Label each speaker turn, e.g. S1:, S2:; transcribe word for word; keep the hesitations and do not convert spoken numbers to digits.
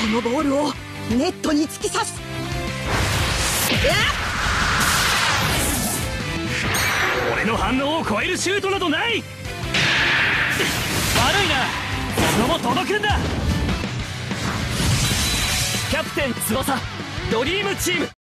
S1: のボールをネットに突き刺す。
S2: 俺の反応を超えるシュートなどない。悪いな、そのも届くんだ。キャプテン翼ドリームチーム。